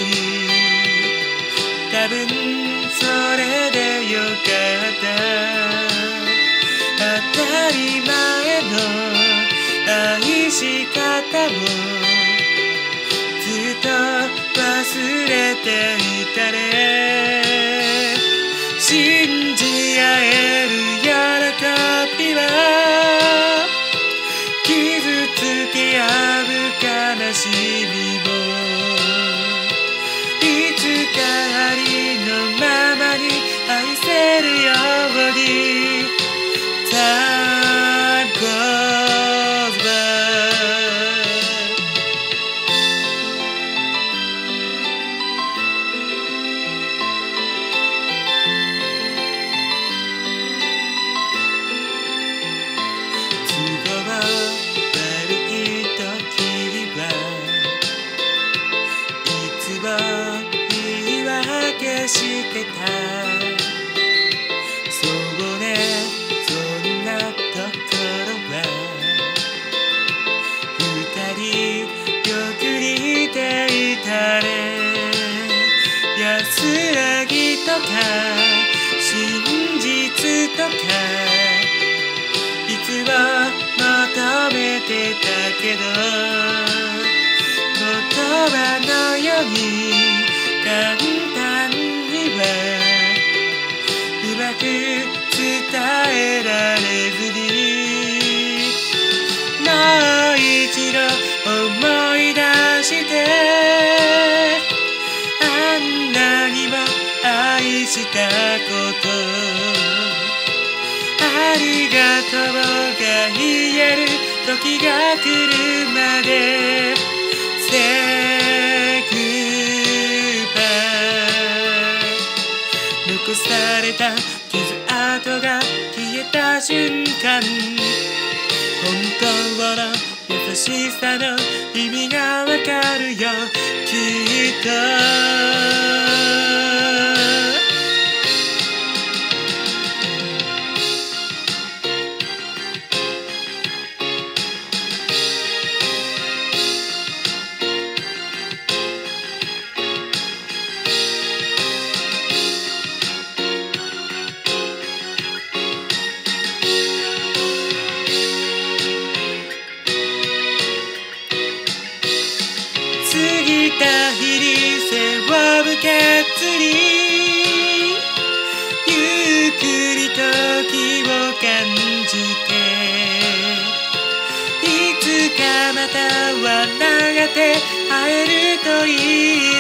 多分それでよかった。当たり前の愛し方もずっと忘れていたね。信じ合える喜びは傷つけ合う悲しみもいつかありのままに愛せるように Time goes by 都合悪い時はいつも言い訳してた。そうね、そんなところは二人よく似ていたね。安らぎとか真実とかいつも求めてたけど言葉のように簡単にはうまく伝えられずにもう一度思い出してあんなにも愛したことありがとうが言える時が来るまで Say goodbye 残された傷跡が消えた瞬間本当の優しさの意味がわかるよきっと過ぎた日に背を向けずにゆっくり時を感じていつかまたはやがて会えるといい